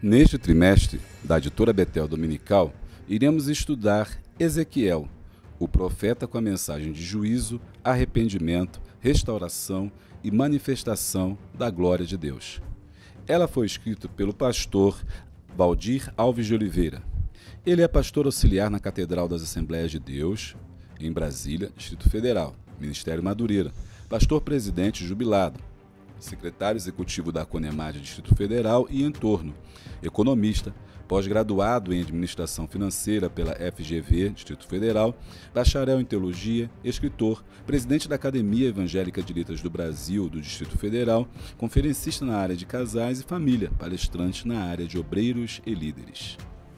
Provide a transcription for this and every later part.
Neste trimestre da editora Betel Dominical, iremos estudar Ezequiel, o profeta com a mensagem de juízo, arrependimento, restauração e manifestação da glória de Deus. Ela foi escrita pelo pastor Valdir Alves de Oliveira. Ele é pastor auxiliar na Catedral das Assembleias de Deus, em Brasília, Distrito Federal, Ministério Madureira, pastor presidente jubilado, secretário executivo da Conemad Distrito Federal e entorno, economista, pós-graduado em Administração Financeira pela FGV Distrito Federal, bacharel em Teologia, escritor, presidente da Academia Evangélica de Letras do Brasil do Distrito Federal, conferencista na área de casais e família, palestrante na área de obreiros e líderes.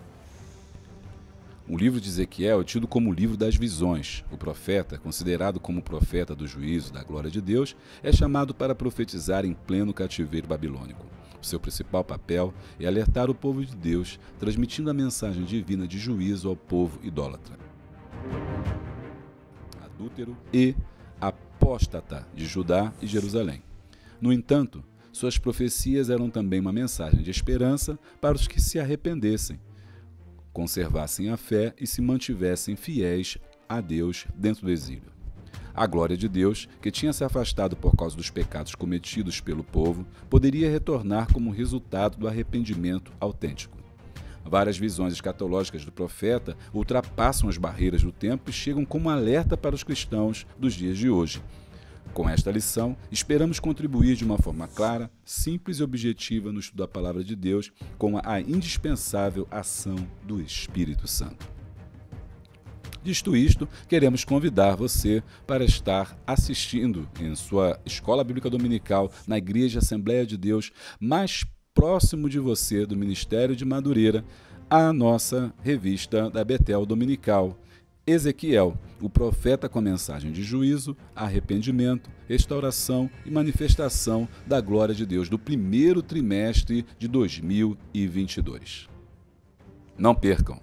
O livro de Ezequiel é tido como o livro das visões. O profeta, considerado como o profeta do juízo da glória de Deus, é chamado para profetizar em pleno cativeiro babilônico. O seu principal papel é alertar o povo de Deus, transmitindo a mensagem divina de juízo ao povo idólatra, adúltero e apóstata de Judá e Jerusalém. No entanto, suas profecias eram também uma mensagem de esperança para os que se arrependessem, conservassem a fé e se mantivessem fiéis a Deus dentro do exílio. A glória de Deus, que tinha se afastado por causa dos pecados cometidos pelo povo, poderia retornar como resultado do arrependimento autêntico. Várias visões escatológicas do profeta ultrapassam as barreiras do tempo e chegam como alerta para os cristãos dos dias de hoje. Com esta lição, esperamos contribuir de uma forma clara, simples e objetiva no estudo da Palavra de Deus com a indispensável ação do Espírito Santo. Dito isto, queremos convidar você para estar assistindo em sua Escola Bíblica Dominical na Igreja Assembleia de Deus mais próximo de você do Ministério de Madureira, a nossa revista da Betel Dominical, Ezequiel, o profeta com a mensagem de juízo, arrependimento, restauração e manifestação da glória de Deus do primeiro trimestre de 2022. Não percam!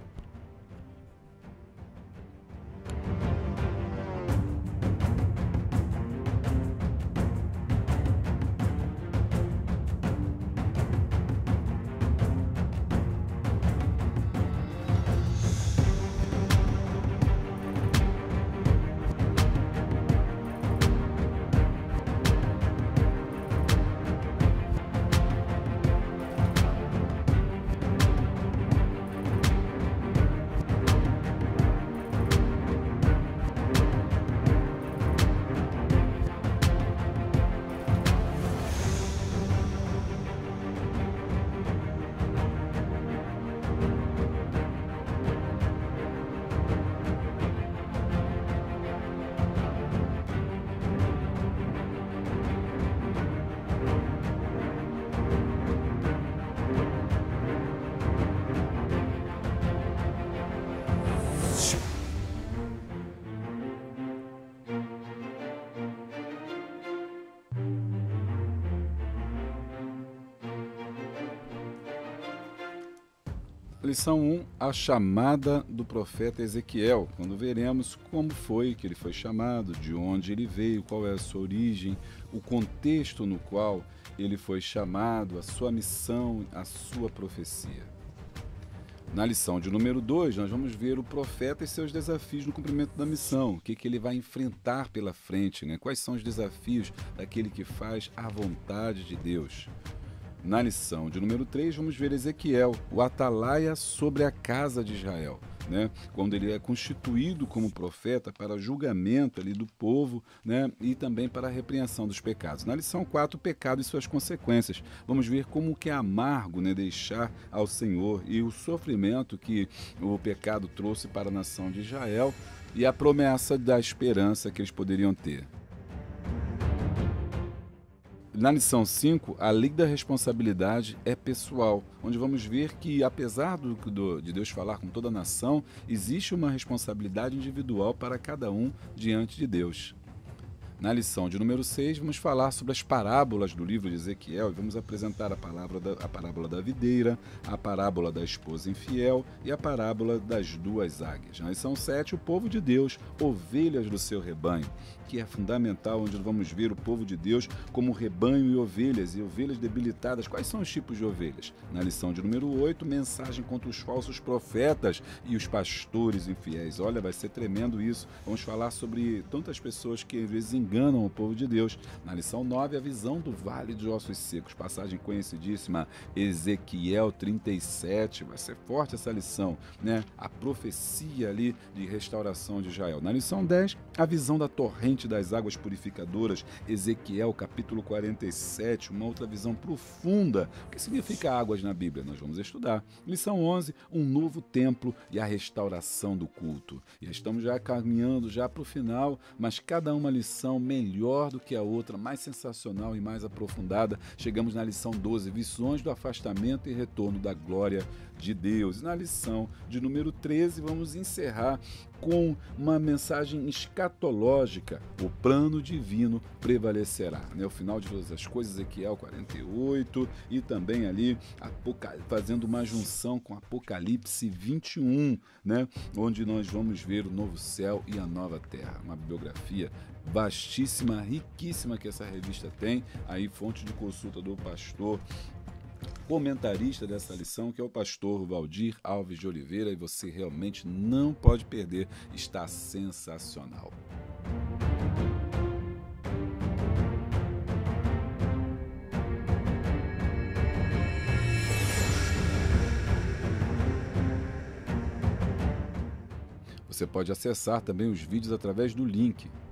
Lição 1, a chamada do profeta Ezequiel, quando veremos como foi que ele foi chamado, de onde ele veio, qual é a sua origem, o contexto no qual ele foi chamado, a sua missão, a sua profecia. Na lição de número 2, nós vamos ver o profeta e seus desafios no cumprimento da missão, o que ele vai enfrentar pela frente, né? Quais são os desafios daquele que faz a vontade de Deus. Na lição de número 3, vamos ver Ezequiel, o atalaia sobre a casa de Israel, né? Quando ele é constituído como profeta para julgamento ali do povo, né? E também para a repreensão dos pecados. Na lição 4, o pecado e suas consequências. Vamos ver como que é amargo, né, deixar ao Senhor e o sofrimento que o pecado trouxe para a nação de Israel e a promessa da esperança que eles poderiam ter. Na lição 5, a lei da responsabilidade é pessoal, onde vamos ver que, apesar de Deus falar com toda a nação, existe uma responsabilidade individual para cada um diante de Deus. Na lição de número 6, vamos falar sobre as parábolas do livro de Ezequiel e vamos apresentar a parábola da videira, a parábola da esposa infiel e a parábola das duas águias. Na lição 7, o povo de Deus, ovelhas do seu rebanho, que é fundamental, onde vamos ver o povo de Deus como rebanho e ovelhas debilitadas. Quais são os tipos de ovelhas? Na lição de número 8, mensagem contra os falsos profetas e os pastores infiéis. Olha, vai ser tremendo isso. Vamos falar sobre tantas pessoas que às vezes enganam o povo de Deus. Na lição 9, a visão do vale de ossos secos. Passagem conhecidíssima, Ezequiel 37. Vai ser forte essa lição, né? A profecia ali de restauração de Israel. Na lição 10, a visão da torrente das águas purificadoras, Ezequiel capítulo 47, uma outra visão profunda. O que significa águas na Bíblia? Nós vamos estudar. Lição 11, um novo templo e a restauração do culto. E estamos já caminhando já para o final, mas cada uma lição melhor do que a outra, mais sensacional e mais aprofundada. Chegamos na lição 12, visões do afastamento e retorno da glória de Deus. E na lição de número 13, vamos encerrar com uma mensagem escatológica: o plano divino prevalecerá. O final de todas as coisas, Ezequiel 48, e também ali fazendo uma junção com Apocalipse 21, né? Onde nós vamos ver o novo céu e a nova terra. Uma bibliografia vastíssima, riquíssima que essa revista tem, aí fonte de consulta do pastor comentarista dessa lição, que é o pastor Valdir Alves de Oliveira, e você realmente não pode perder, está sensacional. Você pode acessar também os vídeos através do link